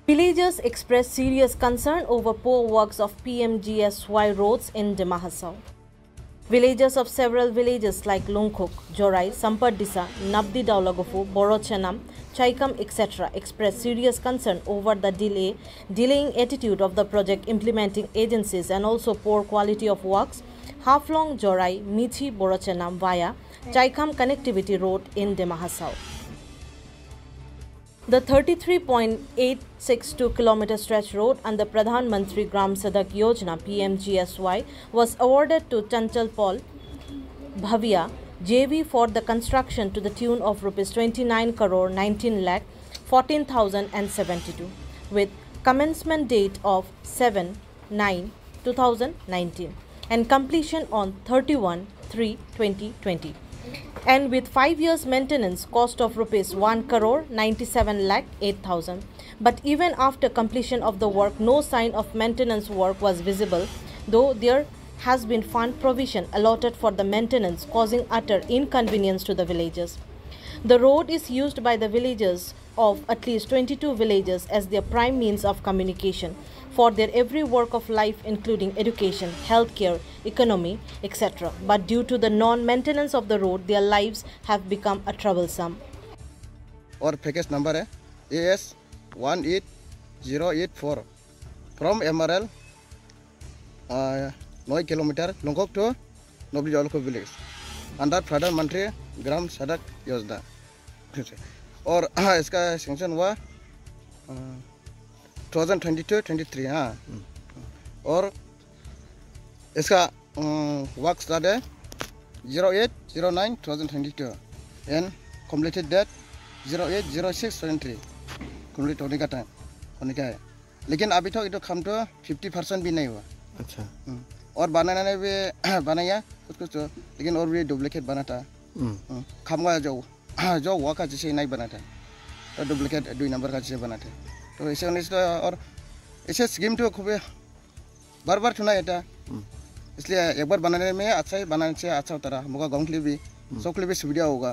Villagers expressed serious concern over poor works of PMGSY roads in Dima Hasao. Villagers of several villages like Lungkhuk, Jorai, Sampardisa, Nabdi Daulagofu, Borochenam, Chaikam, etc. expressed serious concern over the delaying attitude of the project implementing agencies and also poor quality of works. Haflong Jorai, Michi Borochenam via Chaikam connectivity road in Dima Hasao. The 33.862 km stretch road under Pradhan Mantri Gram Sadak Yojana PMGSY was awarded to Chanchal Paul Bhavia JV for the construction to the tune of Rs 29 crore 19 lakh 14,072 with commencement date of 7/9/2019 and completion on 31/3/2020. And with 5 years maintenance cost of Rs 1 crore 97 lakh 8,000. But even after completion of the work, no sign of maintenance work was visible, though there has been fund provision allotted for the maintenance, causing utter inconvenience to the villagers. The road is used by the villagers of at least 22 villages as their prime means of communication for their every work of life, including education, healthcare, economy, etc. But due to the non-maintenance of the road, their lives have become a troublesome. और package नंबर है AS 18084 from MRL 9 kilometre Lungkok to Nabli Jaulko village under Pradhan Mantri Gram सड़क योजना और इसका sanction हुआ 2022-23 हाँ और इसका वर्क स्टार्ट है 08/09/2022 एंड completed डेट 08/06/23 कंप्लीट होने का टाइम होने का है, लेकिन अभी तो ये काम तो 50% भी नहीं हुआ। अच्छा और बनाने भी बनाया कुछ लेकिन और भी डुप्लीकेट बना था। काम का जो वर्क का जैसे नहीं बना था तो डुप्लीकेट 2 नंबर का जैसे बना था, तो ऐसे होने से और ऐसे स्कीम तो खूब बार बार चुना था, इसलिए एक बार बनाने में अच्छा ही बनाने से अच्छा होता रहा। हम लोग का गाँव के लिए भी सब के लिए भी सुविधा होगा,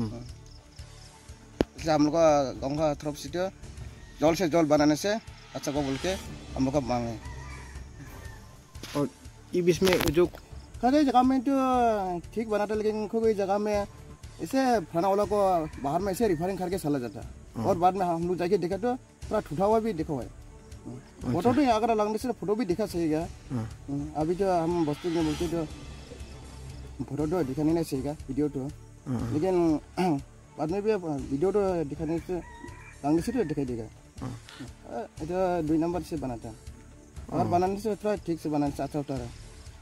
इसलिए हम लोग का गाँव का तरफ से जल्द से जल्द बनाने से अच्छा को बोल के हम लोग का मांगे। और ये बीच में जो कई जगह में तो ठीक बना था, लेकिन कोई जगह में ऐसे खाना वाला को बाहर में ऐसे रिफारिंग करके चला जाता और बाद में हम लोग जाके देखा तो पूरा टूटा हुआ भी देखा हुआ है। फोटो तो अगर लगने से फोटो भी दिखा सही गया। अभी तो हम बस्ती में बोलते तो फोटो तो दिखाने नहीं सही वीडियो तो, लेकिन बाद में भी वीडियो तो दिखाने से लगने से तो दिखाई देगा। तो 2 नंबर से बना था और बनाने से थोड़ा ठीक से बनाने से अच्छा होता है।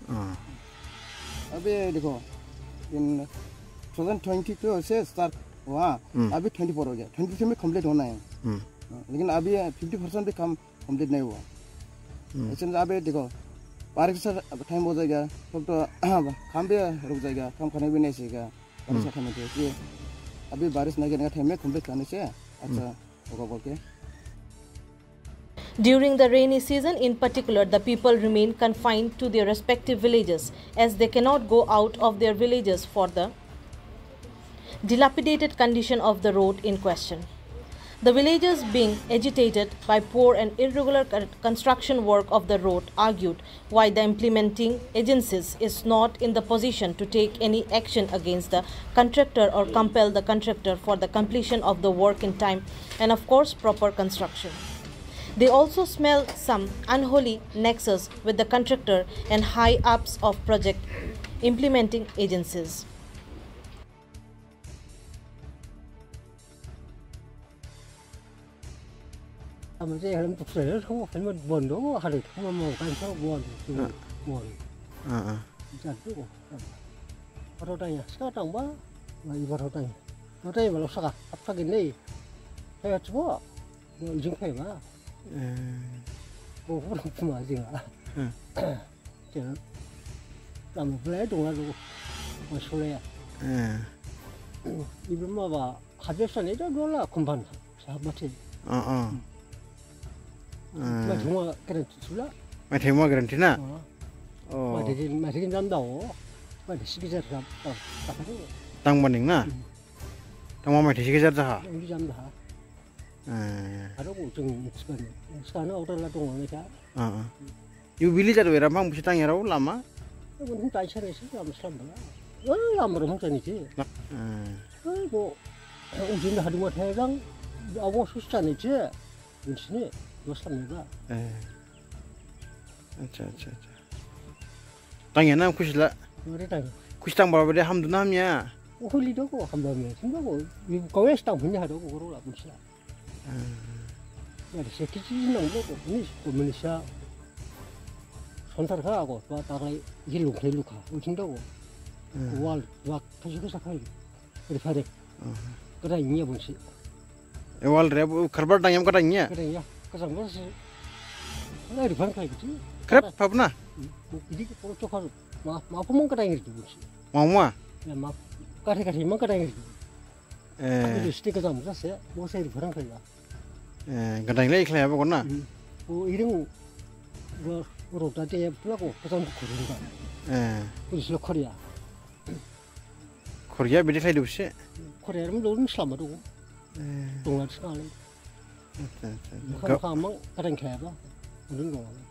अभी देखो इन 2022 से स्टार्ट हुआ, अभी 24 हो गया, 23 में कंप्लीट होना है, लेकिन अभी 50% भी काम कंप्लीट नहीं हुआ। ऐसे अभी देखो बारिश का टाइम हो जाएगा तब तो काम भी रुक जाएगा, काम करने भी नहीं सीखेगा बारिश का टाइम में, इसलिए अभी बारिश नहीं गिरने का टाइम में कंप्लीट करने से अच्छा होगा बोल के। During the rainy season in particular, the people remain confined to their respective villages as they cannot go out of their villages for the dilapidated condition of the road in question. The villagers, being agitated by poor and irregular construction work of the road, argued why the implementing agencies is not in the position to take any action against the contractor or compel the contractor for the completion of the work in time and of course proper construction. They also smell some unholy nexus with the contractor and high-ups of project implementing agencies. Mình làm thực sự không phải một buồn đó hay là không mà cái số buồn buồn chẳng biết vào đầu tay sao trong ba mà vào đầu tay mà nó sao áp sao cái này hay là chúa dùng phải mà không mà gì cả chỉ làm lấy đồ là đồ mà số này 이분 봐 가볍선이다 놀라 금방 잡았지. mà chúng cái này mày thấy mua garanti na mà thì năm đầu mà thì xí cái ra tăng bằng đỉnh na tăng mày thì xí cái ra hả năm đó Ada kok jeng sekarang orang lah dong mereka. Ibu bili jadu era bang bisa tanya rau lama. Mungkin tak cari sih lama selama lah. Lama orang cari sih. Kok ujung dah dua tahun awak susah nih je. Di sini dua tahun juga. अच्छा अच्छा अच्छा तंगे ना कुछ ला कुछ तंग बराबर दे हम दुना मिया oh lido ko hamba me singa ko ko estang punya hado ko ro la punya ya se kiti nang lo ko ni ko Malaysia sontar ka ko to ta lai yiluk helu ka ujinda ko wal wa phusu sa khai ri phare kada nya bunsi wal re kharbar dang yam kada nya ya ka sang bo se na ri phang khai ki krep pabna idi ko to khar ma pumong kada ngir ki bunsi mama ya ma kare kare mang kada ngir ki itu stik ka sam sa se bo se ri phang khai ya gadang le ikhle ba kona o iring ro ta te pula ko ka sam ko ri ka pulis lo korea korea bedi khai dubse korea ram lo selama do dong la sa le ka mang kada ngir ba dun dong